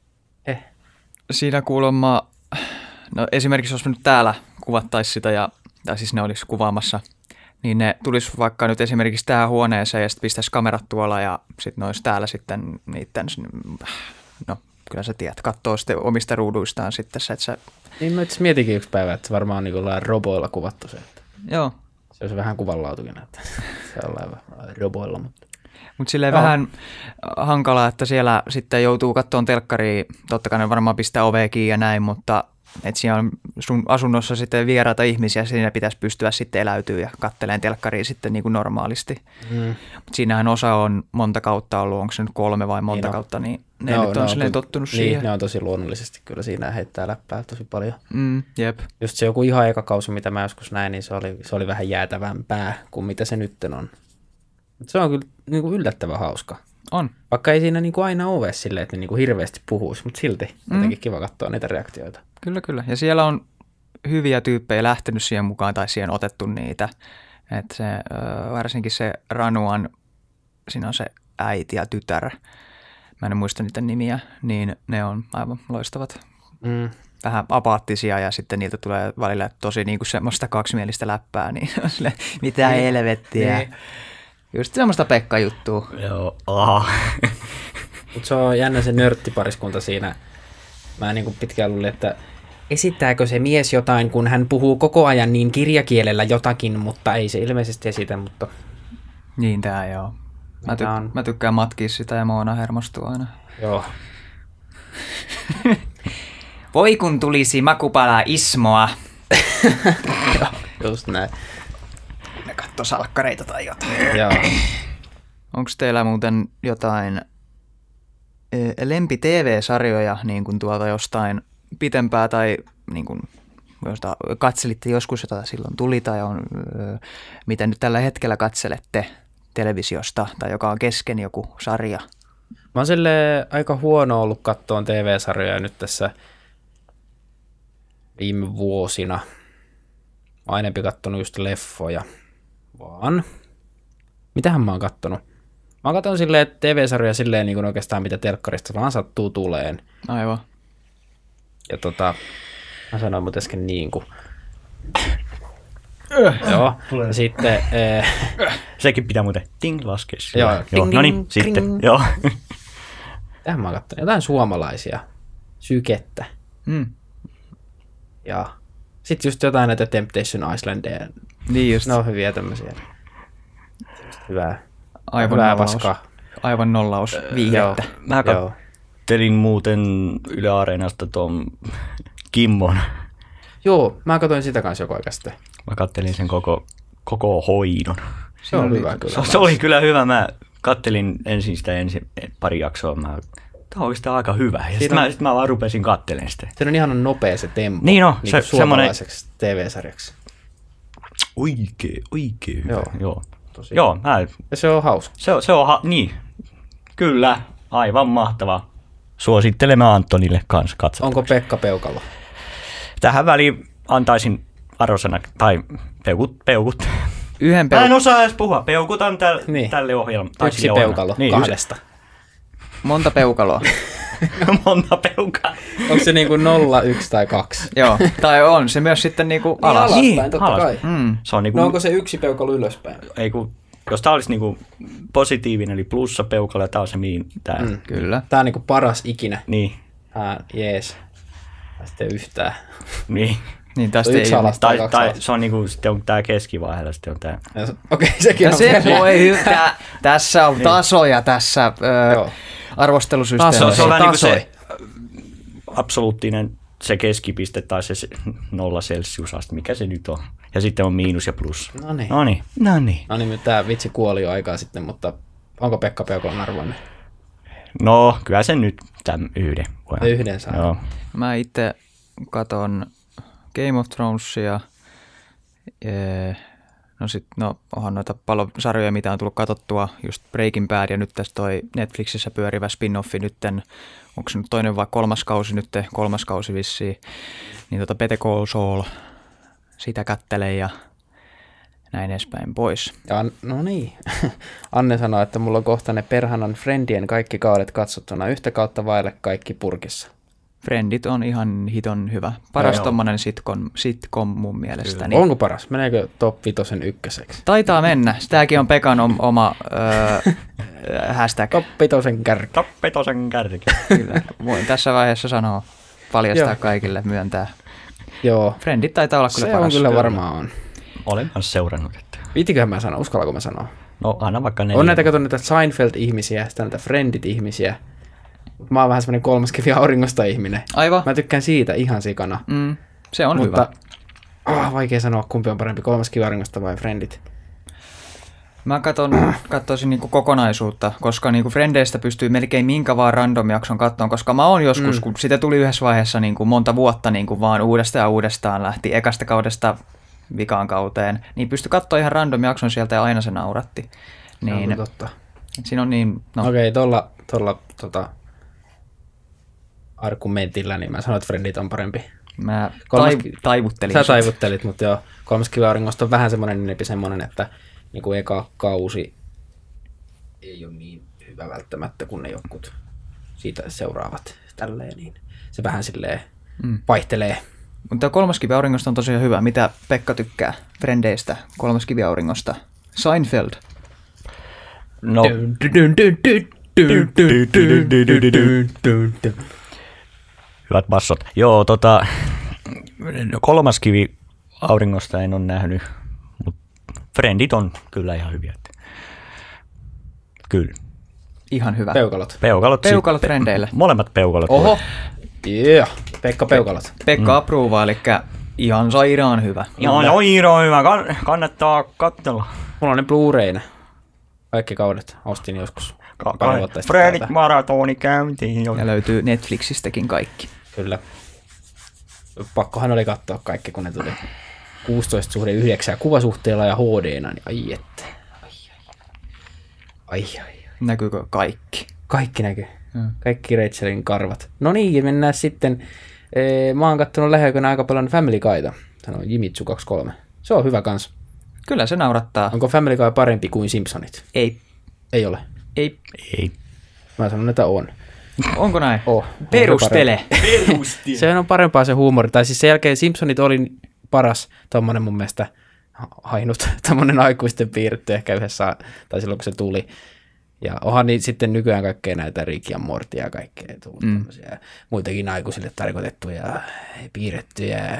Siinä kuulemma, no esimerkiksi jos me nyt täällä kuvattaisiin sitä, tai siis ne olisi kuvaamassa, niin ne tulisi vaikka nyt esimerkiksi tähän huoneeseen ja sitten pistäisi kamerat tuolla ja sitten ne olisi täällä sitten niiden, no kyllä sä tiedät, katsoo sitten omista ruuduistaan sitten se, että sä... Niin mä itse mietinkin yksi päivä, että se varmaan on niin roboilla kuvattu se, että joo. Se olisi vähän kuvanlaatukin, että se on roboilla, mutta... Mutta silleen vähän hankalaa, että siellä sitten joutuu katsomaan telkkaria, totta kai ne varmaan pistää oveekin ja näin, mutta että siellä on sun asunnossa sitten vieraita ihmisiä, siinä pitäisi pystyä sitten eläytyä ja katteleen telkkaria sitten niin kuin normaalisti. Mutta siinähän osa on monta kautta ollut, onko se nyt 3 vai monta kautta, niin ne nyt on silleen tottunut siihen. Niin, ne on tosi luonnollisesti, kyllä siinä heittää läppää tosi paljon. Jep. Just se joku ihan eka kausi, mitä mä joskus näin, niin se oli vähän jäätävämpää kuin mitä se nyt on. Se on kyllä niin kuin yllättävän hauska. On. Vaikka ei siinä niin kuin aina ole silleen, että ne niin kuin hirveästi puhuisi, mutta silti jotenkin kiva katsoa niitä reaktioita. Kyllä. Ja siellä on hyviä tyyppejä lähtenyt siihen mukaan tai siihen otettu niitä. Että se, varsinkin se Ranuan, siinä on se äiti ja tytär. Mä en muista niitä nimiä, niin ne on aivan loistavat. Vähän apaattisia ja sitten niiltä tulee välillä tosi niin kuin semmoista kaksimielistä läppää, niin sille, mitä helvettiä. Niin. Just semmoista Pekka-juttua. Joo, Mutta se on jännä se nörttipariskunta siinä. Mä niin kuin pitkään luulin, että esittääkö se mies jotain, kun hän puhuu koko ajan niin kirjakielellä jotakin, mutta ei se ilmeisesti esitä, mutta... Niin tää joo. Mä tykkään matkia sitä ja Moona hermostuu aina. Joo. Voi kun tulisi makupala Ismoa. Just näin. Ne kattoo salkkareita tai jotain. Joo. Onko teillä muuten jotain lempi-TV-sarjoja niin kuin tuolta jostain pitempää tai niin kuin, josta katselitte joskus, jota silloin tuli tai on, mitä nyt tällä hetkellä katselette televisiosta tai joka on kesken joku sarja? Mä oon silleen aika huono ollut kattoon TV-sarjoja nyt tässä viime vuosina. Mä oon enempi kattonut just leffoja vaan. Mitähän mä oon kattonut? Mä oon kattonut silleen TV-sarjoja silleen niin kuin oikeastaan mitä telkkarista vaan sattuu tuleen. Aivan. Ja mä sanoin mut äsken niin kuin. Joo, ja sitten... Sekin pitää muuten laskea. Joo. No niin, sitten. Joo. Tähän mä oon kattonut jotain suomalaisia. Sykettä. Ja sitten just jotain näitä Temptation Islandia. Niin just. Ne on hyviä tämmöisiä. Hyvää Aivan hyvää nollaus. paskaa. Aivan nollaus viihdettä. Mä kattelin muuten Yle Areenasta tuon Kimmon. Joo, mä katsoin sitä kanssa joko aika sitten. Mä kattelin sen koko hoidon. Se on hyvä kyllä. Se oli kyllä hyvä. Mä kattelin ensin sitä pari jaksoa. Tämä on oikeastaan aika hyvä. Ja sitten mä vaan rupesin kattelemaan sitä. Se on ihan nopea se tempo. Niin on. Niin suomalaiseksi TV-sarjaksi. Oikein hyvä. Joo. Ja se on hauska. Niin. Kyllä. Aivan mahtava. Suosittelemme Antonille kanssa katsoa. Onko Pekka Peukalo? Tähän väliin antaisin arvosana, tai peukut. Mä en osaa edes puhua. Peukutan tälle ohjelmalle. Yksi peukalo kahdesta. Monta peukaloa. Monta peukaa. Onko se niinku 0, 1 tai 2? Joo, tai on se myös sitten niinku alas. Alaspäin, totta kai. Se on niinku, no onko se yksi peukalo ylöspäin? Ei kun, jos tää olisi niinku positiivinen, eli plussa peukalo, ja tää on se tää. Kyllä. Tää on niinku paras ikinä. Niin. Jees. Tai sitten yhtään. Niin. Niin tästä yksi alas tai kaksi tai alas. se on niinku, sitten on tää keskivaiheella, sitten on tää. Okei, sekin on se voi tässä on tasoja tässä arvostelusysteemissä. Se on vähän niinku se absoluuttinen se keskipiste tai se 0 celsiusaste, mikä se nyt on. Ja sitten on miinus ja plus. No niin, tää vitsi kuoli jo aikaa sitten, mutta onko Pekka Peukalon arvoinen? No, kyllä se nyt tämän yhden. Yhden saa. Joo. Mä itse katon Game of Thronesia. Onhan noita paljon sarjoja, mitä on tullut katsottua, just Breaking Bad ja nyt tässä toi Netflixissä pyörivä spin-offi nytten, onko se nyt toinen vai kolmas kausi vissiin, niin Better Call Saul, sitä kattelee ja näin edespäin pois. Ja, no niin, Anne sanoi, että mulla on kohta ne perhanan Friendien kaikki kaudet katsottuna yhtä kautta vaille kaikki purkissa. Friendit on ihan hiton hyvä. Paras tommonen sitcom mun mielestä. Niin. Onko paras? Meneekö top 5 ykköseksi? Taitaa mennä. Sitäkin on Pekan oma hashtag. Top 5 kärki. Top 5 kärki. Kyllä. Voin tässä vaiheessa sanoa, paljastaa kaikille, myöntää. Joo. Friendit taitaa olla kyllä se paras. Se on kyllä varmaan on. Olen myös seurannut. Että. Viitiköhän mä sanoa? Uskallanko mä sanoa? No anna vaikka 4. On näitä Seinfeld-ihmisiä, sitten näitä Friendit-ihmisiä. Mä oon vähän semmoinen kolmaskivi auringosta ihminen. Aivan. Mä tykkään siitä ihan sikana. Se on mutta, hyvä. Vaikea sanoa, kumpi on parempi, kolmaskivi auringosta vai Friendit. Mä katsoisin niinku kokonaisuutta, koska niinku Frendeistä pystyy melkein minkä vaan random-jakson kattoon, koska mä oon joskus, kun sitä tuli yhdessä vaiheessa niinku monta vuotta niinku vaan uudestaan lähti ekasta kaudesta vikaan kauteen, niin pystyi katsoa ihan random-jakson sieltä ja aina se nauratti. Niin, totta. Siinä on niin... No. Okei, tuolla argumentilla, niin mä sanoin, että Friendit on parempi. Mä taivuttelin. Sä taivuttelit, mutta joo, kolmaskivi auringosta on vähän semmoinen, että niinku eka kausi ei ole niin hyvä välttämättä kuin ne jokut siitä seuraavat tälleen, niin se vähän silleen vaihtelee. Mutta kolmaskivi auringosta on tosiaan hyvä. Mitä Pekka tykkää Frendeistä kolmaskivi auringosta? Seinfeld. No. Hyvät bassot. Joo, kolmaskivi auringosta en ole nähnyt, mutta Friendit on kyllä ihan hyviä. Kyllä. Ihan hyvä. Peukalot Frendeille. Molemmat peukalot. Oho. Yeah. Pekka Peukalot. Pekka approval, eli ihan sairaan hyvä. Ihan sairaan hyvä. Kannattaa katsella. Mulla on ne Blu-rayna. Kaikki kaudet ostin joskus. Friendit maratoni käyntiin. Ja löytyy Netflixistäkin kaikki. Kyllä. Pakkohan oli katsoa kaikki, kun ne tuli 16:9 kuvasuhteella ja HD:na, niin ai että. Ai. Näkyykö kaikki? Kaikki näkyy. Kaikki Rachelin karvat. No niin, mennään sitten. Mä oon kattonut lähiaikoina aika paljon Family Guyta. Sanoo Jimitsu 23. Se on hyvä kans. Kyllä se naurattaa. Onko Family Guy parempi kuin Simpsonit? Ei. Ei ole? Ei. Mä sanon, että on. Onko näin? Perustele. Se on parempaa se huumori. Tai siis sen jälkeen Simpsonit oli paras tommonen mun mielestä hainut tommonen aikuisten piirretty ehkä yhdessä, tai silloin kun se tuli. Ja onhan niin sitten nykyään kaikkea näitä Rick ja Mortia ja kaikkea tämmöisiä muitakin aikuisille tarkoitettuja piirrettyjä.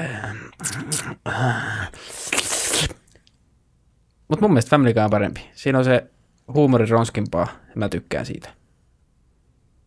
Mutta mun mielestä Family Guy on parempi. Siinä on se huumori ronskimpaa, mä tykkään siitä.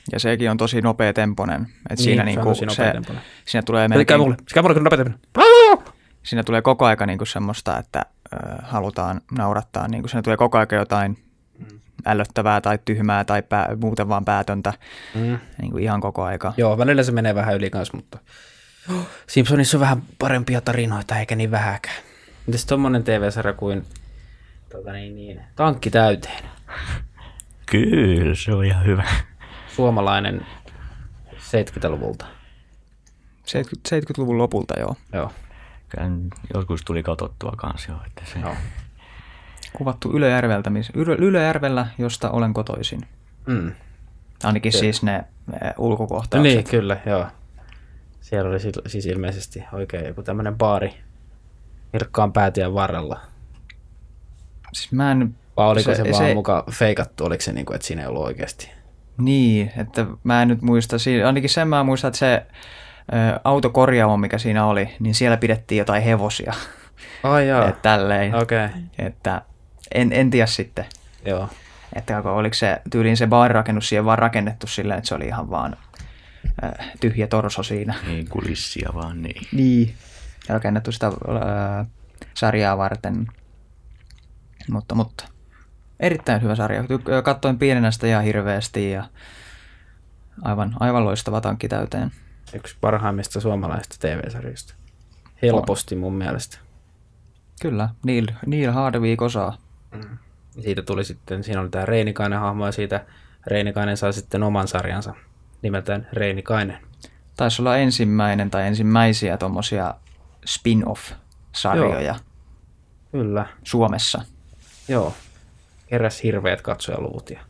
Ja sekin on tosi nopeatempoinen. Että siinä, se on tosi nopeatempoinen. Siinä tulee Pelkkää melkein... mulle. Sekä mulle kyllä nopeatempoinen. Siinä tulee koko aika niinku semmoista, että halutaan naurattaa. Niinku siinä tulee koko aika jotain ällöttävää tai tyhmää tai muuten vaan päätöntä. Niinku ihan koko aika. Joo, välillä se menee vähän yli kanssa, mutta Simpsonissa on vähän parempia tarinoita, eikä niin vähäkään. Mites tommonen TV-sarja kuin Tankki täyteen? Kyllä, se on ihan hyvä. Suomalainen 70-luvulta. 70-luvun lopulta, joo. Joo. Kyllä joskus tuli katsottua kanssa jo. Että se... Joo. Kuvattu Ylöjärvellä, josta olen kotoisin. Ainakin siis ne ulkokohtaukset. Niin, kyllä, joo. Siellä oli siis ilmeisesti oikein joku tämmöinen baari Mirkkaan päätien varrella. Siis mä en... Vai oliko se vaan muka feikattu, oliko se niin kuin, että siinä ei ollut oikeasti? Niin, että mä en nyt muista. Ainakin sen mä muistan, että se autokorjaamo, mikä siinä oli, niin siellä pidettiin jotain hevosia. Ai jaa. Että tälleen. Okei. Että en tiedä sitten. Joo. Että oliko se tyyliin se baarirakennus siihen vaan rakennettu silleen, että se oli ihan vaan tyhjä torso siinä. Niin, kulissia vaan niin. Niin. Ja rakennettu sitä sarjaa varten. Mutta erittäin hyvä sarja. Katsoin pienenä sitä ihan hirveästi ja aivan loistava Tankki täyteen. Yksi parhaimmista suomalaisista TV-sarjoista. Helposti mun mielestä. Kyllä, Neil Hardwick osaa. Siitä tuli sitten, siinä oli tämä Reinikainen hahmo ja siitä Reinikainen sai sitten oman sarjansa nimeltään Reinikainen. Taisi olla ensimmäinen tai ensimmäisiä tommosia spin-off-sarjoja. Joo. Kyllä. Suomessa. Joo. Keräs hirveät katsojaluvut ja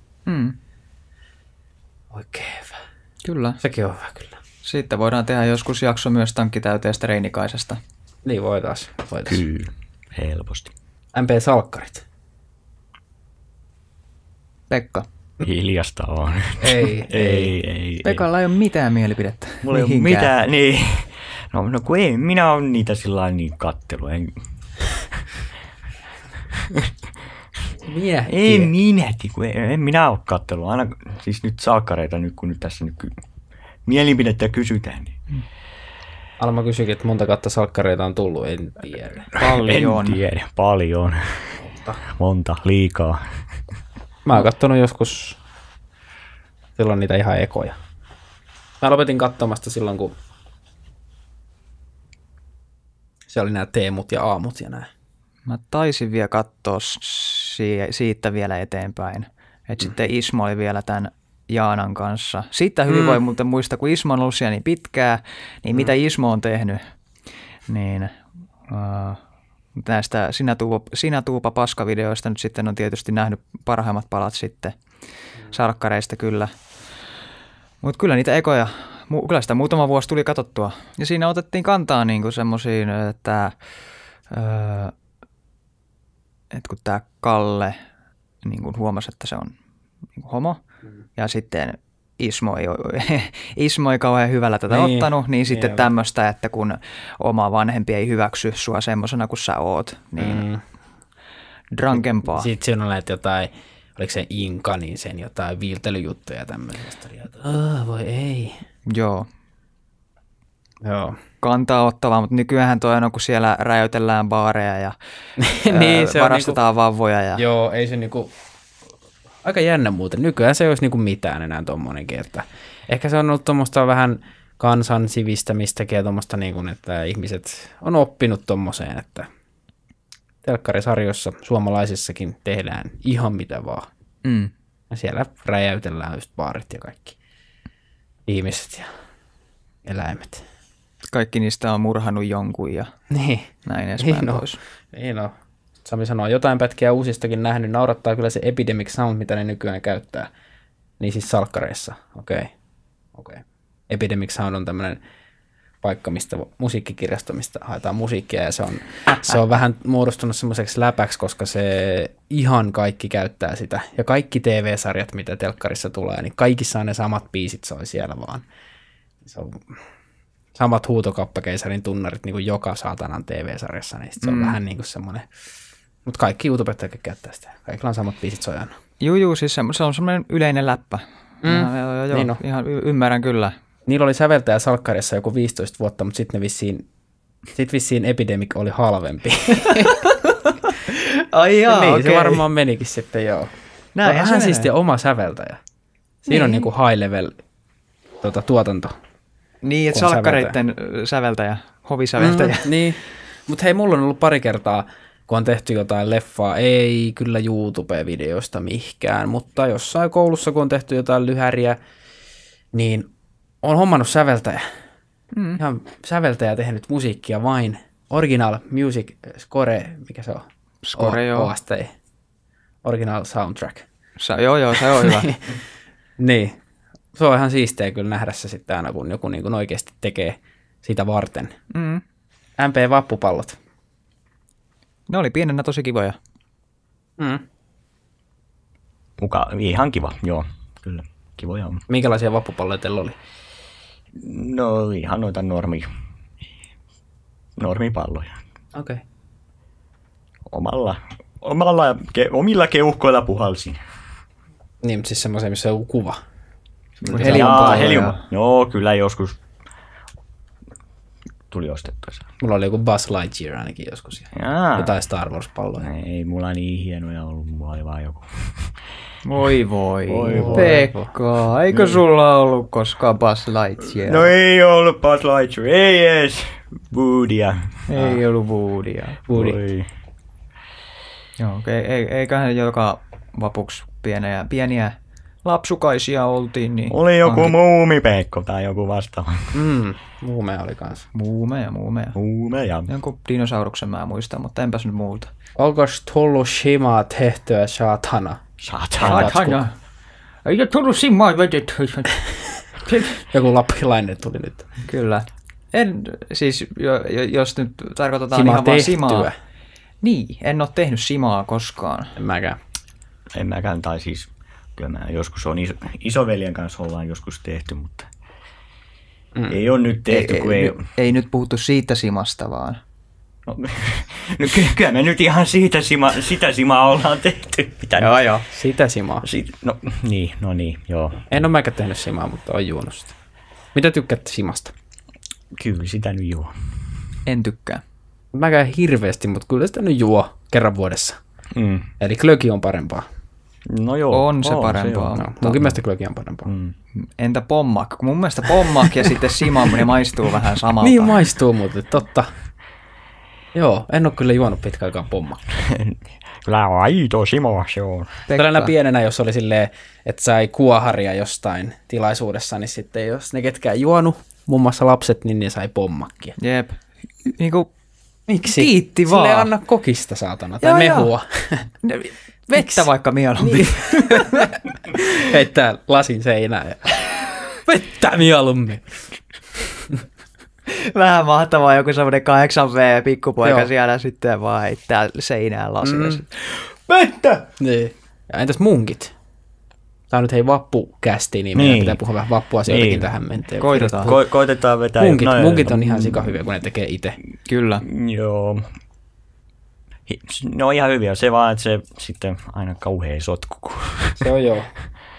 oikein hyvä. Kyllä. Sekin on hyvä kyllä. Sitten voidaan tehdä joskus jakso myös Tankkitäyteestä Reinikaisesta. Niin voitaisiin. Kyllä, helposti. MP-salkkarit. Pekka. Hiljasta on. Ei. Pekalla ei ole mitään mielipidettä. Mulla ei ole mitään, niin. No kun ei, minä olen niitä sillä niin kattelu. Ei minäkin, kun en minä ole kattellut. Aina siis nyt salkkareita, kun nyt tässä mielipidettä kysytään. Niin. Alma kysyikin, että monta kautta salkkareita on tullut, en tiedä. Paljon. En tiedä, paljon. Monta, liikaa. Mä oon kattonut joskus silloin niitä ihan ekoja. Mä lopetin katsomasta silloin, kun se oli nämä Teemut ja Aamut ja nää. Mä taisin vielä katsoa siitä vielä eteenpäin. Että sitten Ismo oli vielä tämän Jaanan kanssa. Siitä hyvin voi muuten muistaa, kun Ismo on ollut siellä niin pitkään, niin mitä Ismo on tehnyt, niin näistä Sinä tuupa paskavideoista nyt sitten on tietysti nähnyt parhaimmat palat sitten salkkareista kyllä. Mutta kyllä niitä ekoja, kyllä sitä muutama vuosi tuli katsottua. Ja siinä otettiin kantaa niinku semmoisiin, että kun tämä Kalle niin huomasi, että se on niin homo, ja sitten Ismo ei kauhean hyvällä tätä ottanut, niin sitten tämmöistä, että kun oma vanhempi ei hyväksy sua semmoisena kuin sä oot, niin drankempaa. Sitten siinä on näitä jotain, oliko se Inka, niin sen jotain viiltelyjuttuja tämmöisestä. Voi ei. Joo. Kantaa ottavaa, mutta nykyään toi on, kun siellä räjäytellään baareja ja niin, varastetaan vauvoja. Ja... Joo, ei se niinku... Aika jännä muuten. Nykyään se ei olisi niinku mitään enää tommonenkin, että ehkä se on ollut tommoista vähän kansan sivistämistäkin ja tommoista niinku, että ihmiset on oppinut tommoseen, että telkkarisarjoissa suomalaisissakin tehdään ihan mitä vaan. Ja siellä räjäytellään just baarit ja kaikki ihmiset ja eläimet. Kaikki niistä on murhannut jonkun ja näin edespäin pois. Niin no. Sami sanoo, jotain pätkiä uusistakin nähnyt, naurattaa kyllä se Epidemic Sound, mitä ne nykyään käyttää. Niin siis salkkareissa, okei. Epidemic Sound on tämmöinen paikka, musiikkikirjasto, mistä haetaan musiikkia, ja se on vähän muodostunut semmoiseksi läpäksi, koska se ihan kaikki käyttää sitä. Ja kaikki TV-sarjat, mitä telkkarissa tulee, niin kaikissa ne samat biisit soi siellä vaan. Se on samat Huutokauppakeisarin tunnarit niin kuin joka saatanan TV-sarjassa, niin se on vähän niin kuin semmoinen. Mutta kaikki YouTubettajat käyttää sitä. Kaikilla on samat biisit sojana. Joo, siis se on semmoinen yleinen läppä. Joo, niin on. ihan ymmärrän kyllä. Niillä oli säveltäjä salkkarissa joku 15 vuotta, mutta sitten vissiin Epidemic oli halvempi. Ai jaa, niin, okei. se varmaan menikin sitten, joo. Näin, Vähän se siisti menee. oma säveltäjä. Siinä on niinku high level tuotanto. Niin, että kun on salkkareitten säveltäjä, hovisäveltäjä. Niin, mutta hei, mulla on ollut pari kertaa, kun on tehty jotain leffaa, ei kyllä YouTube-videoista mihkään, mutta jossain koulussa, kun on tehty jotain lyhäriä, niin on hommannut säveltäjä. Ihan säveltäjä tehnyt musiikkia vain. Original Music Score, mikä se on? Score, joo. OST. Original Soundtrack. Joo, se on hyvä. Niin. Se on ihan siistiä kyllä nähdä se sitten aina, kun joku niin kuin oikeasti tekee sitä varten. MP-vappupallot. Ne oli pienenä tosi kivoja. Ihan kiva, joo, kyllä. Kivoja on. Minkälaisia vappupalloja teillä oli? No ihan noita normipalloja. Okei. Omilla keuhkoilla puhalsin. Niin, mutta siis semmoisia, missä on joku kuva. Heliumpalloja. Joo, kyllä joskus tuli ostettua. Mulla oli joku Buzz Lightyear ainakin joskus. Jaa. Jotain Star Wars-palloja. Ei mulla niin hienoja ollut, mulla oli vaan joku. Voi. Pekka, eikö sulla ollut koskaan Buzz Lightyear? No ei ollut Buzz Lightyear, ei edes Woodyä. Ei ollut Woodyä. Woody. Joo, eiköhän joka vapuksi pieniä lapsukaisia oltiin. Niin Oli joku muumipekko tai joku vastaava. Muumeja oli kanssa. Muumeja. Muumeja. Jonkun dinosauruksen mä muistan, mutta enpäs nyt muuta. Onko's tullut Shimaa tehtyä saatana? Saatana. Ei ole tullut simmaa vedettyä. Joku lappilainen tuli nyt. Kyllä. Siis jos nyt tarkoitetaan Simaa ihan vaan tehtyä. simaa. Niin, en ole tehnyt simaa koskaan. En mäkään. En mäkään, tai siis kyllä mä joskus on isoveljen kanssa ollaan joskus tehty, mutta ei ole nyt tehty, kun Ei nyt puhuttu siitä simasta vaan. No, kyllä me nyt ihan sitä simaa ollaan tehty. Joo. Sitä Simaa. No niin, joo. En ole mäkään tehnyt Simaa, mutta on juonut sitä. Mitä tykkäätte Simasta? Kyllä sitä nyt juo. En tykkää. Mäkään hirveästi, mutta kyllä sitä nyt juo kerran vuodessa. Mm. Eli glögi on parempaa. No joo. On se parempaa. No, munkin mielestä glögi on parempaa. Entä pommak? Kun mun mielestä pommak ja sitten sima ne maistuu vähän samalta. Niin maistuu muuten, totta. Joo, en ole kyllä juonut pitkään aikaan pommakkia. Kyllä on aito simo, se on. Tällainen pienenä, jos oli silleen, että sai kuoharia jostain tilaisuudessa, niin sitten jos ne ketkään juonut, muun muassa lapset, niin ne sai pommakkia. Jep. Niinku, Miksi? kiitti Silleen vaan. anna kokista, saatana, tai Joo, mehua. Vettä vaikka mieluummin. Niin. Heittää lasin seinään ja vettä mieluummin. Vähän mahtavaa, joku semmoinen 8V pikkupoika Joo. siellä sitten vaan heittää seinään lasia. Vettä! Niin. Ja entäs munkit? Tää on nyt hei vappukästi, niin meidän pitää puhua vähän vappuasioitakin Niin. tähän menteen. Koitetaan. Koitetaan vetää. Munkit on ihan sikahyviä, kun ne tekee itse. Kyllä. Joo. Ne on ihan hyviä, se vaan, että se sitten aina kauhea sotku. Se on joo.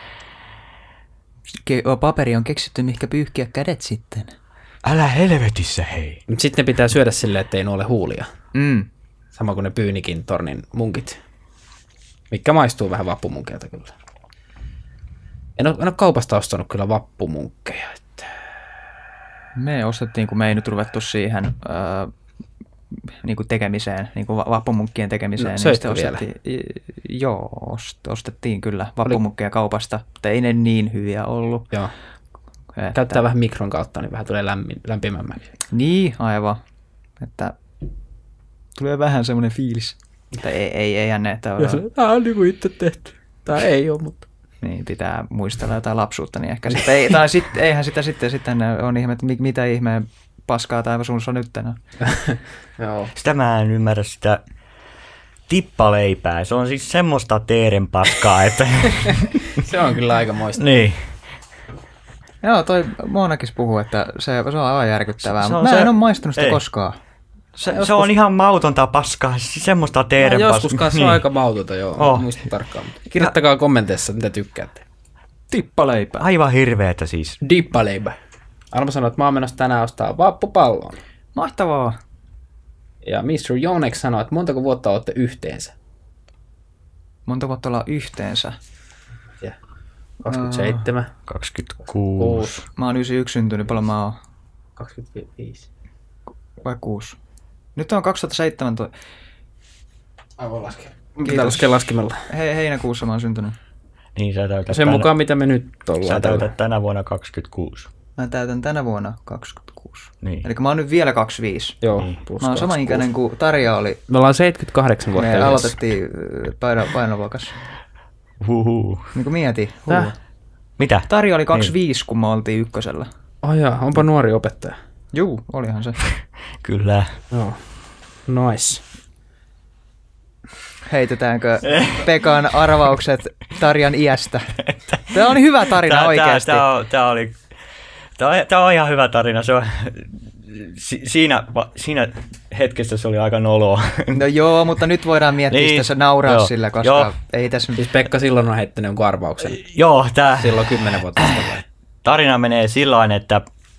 Paperi on keksitty, mihinkä pyyhkiä kädet sitten. Älä helvetissä, hei. Mutta sitten ne pitää syödä silleen, ettei nuole huulia. Mm. Sama kuin ne Pyynikin tornin munkit. Mikä maistuu vähän vappumunkkeilta kyllä. En ole kaupasta ostanut kyllä vappumunkkeja. Että... Me ostettiin, kun me ei nyt ruvettu siihen niinku tekemiseen, niinku vappumunkkien tekemiseen. No, niin söitkö sitten Joo, ostettiin kyllä vappumunkkeja kaupasta, mutta ei ne niin hyviä ollut. Joo. Että... Käyttää vähän mikron kautta, niin vähän tulee lämpimämmäksi. Niin, aivan. Että tulee vähän semmoinen fiilis. Mutta eihän ne, että Tämä on niin kuin itse tehty. Tämä ei ole, mutta... niin, pitää muistella jotain lapsuutta, niin ehkä sitten, eihän sitä sitten on ihme, että mitä ihmeen paskaa täällä suunnassa nyt tänään. Joo. Sitä mä en ymmärrä sitä tippaleipää. Se on siis semmoista teeren paskaa, että... Se on kyllä aika moista. niin. Joo, toi Moonakis puhuu, että se on aivan järkyttävää, Se on mutta mä en se- ole maistunut sitä ei. koskaan. Se on ihan mautonta paskaa, siis semmoista teeren paskaa. Joskus kanssa on aika mautonta, joo. Oh. Muistan tarkkaan. Kirjoittakaa kommenteissa, mitä tykkäätte. Tippaleipää. Aivan hirveetä siis. Dippaleipä. Alma sanoi, että mä oon menossa tänään ostaa vappupallon. Mahtavaa. Ja Mr. Jonek sanoi, että montako vuotta olette yhteensä? Monta vuotta ollaan yhteensä? 27. 26. Mä oon 91 syntynyt, paljon mä oon? 25. Vai 6? Nyt on 2017. Aivan laskea. Pitää laskea laskemalla. Heinäkuussa mä oon syntynyt. Niin sä täytät Sen mukaan, mitä me nyt ollaan. Sä täytät tänä vuonna 26. Mä täytän tänä vuonna 26. Niin. Eli mä oon nyt vielä 25. Joo, Niin. plus Mä oon sama ikäinen kuin Tarja oli. Me ollaan 78 vuotta Me yhdessä. aloitettiin painoluokas. Huhuu. Niin kuin mieti. Tää? Mitä? Tarja oli 25, kun me oltiin ykkösellä. Oh jaa, onpa nuori opettaja. Juu, olihan se. Kyllä. Joo. Nice. Heitetäänkö Pekan arvaukset Tarjan iästä? Tämä on hyvä tarina oikeasti. Tämä on ihan hyvä tarina. Se on, siinä hetkessä se oli aika noloa. No joo, mutta nyt voidaan miettiä Niin, sitä, se nauraa joo, sillä, koska joo. ei tässä... Siis Pekka silloin on heittänyt jonkun arvauksen. Joo, tämä Silloin 10 vuotta sitten vai? tarina menee sillain, että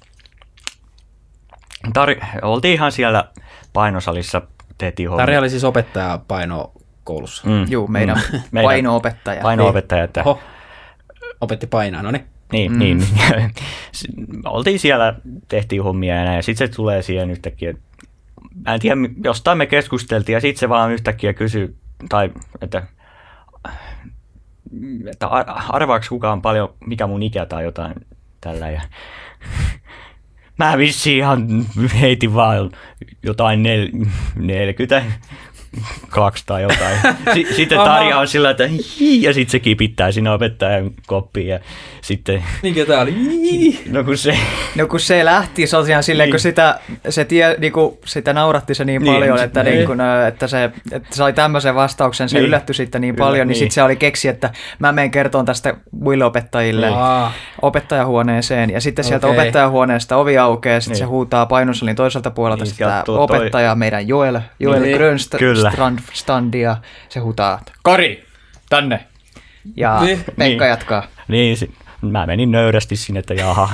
oltiin ihan siellä painosalissa, tehtiin hommia. Tarja oli siis opettaja painokoulussa. Juu, meidän paino-opettaja. Paino-opettaja. Että... Oho. Opetti painaa, no niin. Niin. Oltiin siellä, tehtiin hommia ja näin, ja sitten se tulee siihen yhtäkkiä. Mä en tiedä, jostain me keskusteltiin, ja sitten se vaan yhtäkkiä kysyi, tai että arvaako kukaan paljon, mikä mun ikä tai jotain tällä. Ja mä vissiin ihan heitin vaan jotain 42 tai jotain. Sitten Tarja on sillä, että hii, ja sitten se kipittää siinä opettajan koppiin. Ja sitten... Mikä tää oli? No kun se lähti tosiaan silleen, kun sitä nauratti se niin paljon, että, että se sai tämmöisen vastauksen, se yllättyi sitten niin paljon, niin sitten se oli keksi, että mä menen kertoon tästä muille opettajille opettajahuoneeseen, ja sitten sieltä opettajahuoneesta ovi aukeaa, sitten se huutaa painosalin toiselta puolelta sitä opettaja, meidän Joel Grönstrandia, se huutaa, Kari, tänne! Ja Pekka jatkaa. Niin, mä menin nöyrästi sinne, että jaha.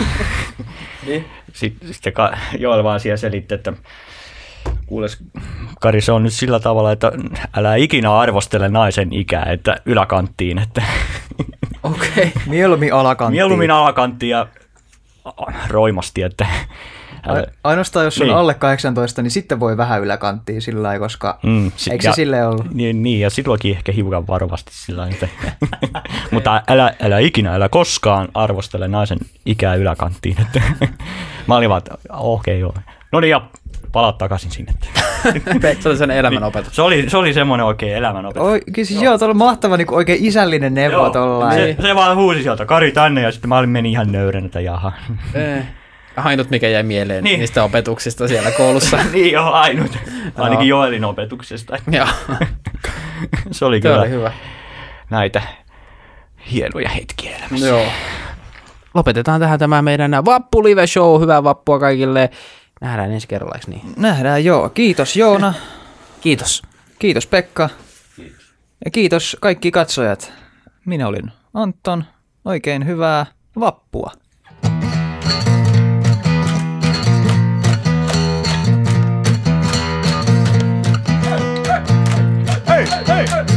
Sitten Joel vaan siellä selitti, että kuules, Kari, se on nyt sillä tavalla, että älä ikinä arvostele naisen ikää, että yläkanttiin. Että Okei. Mieluummin alakanttiin. Mieluummin alakanttiin ja roimasti, että... Ainoastaan jos on alle 18, niin sitten voi vähän yläkanttiin sillä lailla, koska eikö se silleen ollut? Niin, ja silloinkin ehkä hiukan varovasti sillä lailla. Mutta älä koskaan arvostele naisen ikää yläkanttiin. Että mä olin vaan, että okei, joo. No niin, ja palaat takaisin sinne. Se oli sen elämänopetus. Se oli semmoinen oikein elämänopetus. Siis joo, tuo oli mahtava niin oikein isällinen neuvo tollain. Se vaan huusi sieltä, Kari tänne, ja sitten mä menin ihan nöyränä, että jaha. Ainut, mikä jäi mieleen niistä opetuksista siellä koulussa. Niin joo, ainut. Ainakin Joelin opetuksesta. Joo. Se oli kyllä hyvä. Näitä hienoja hetkiä elämässä. Joo. Lopetetaan tähän tämä meidän Vappu Live Show. Hyvää vappua kaikille. Nähdään ensi kerralla, eikö niin? Nähdään, joo. Kiitos Joona. Kiitos. Kiitos Pekka. Ja kiitos kaikki katsojat. Minä olin Anton. Oikein hyvää vappua. Hey!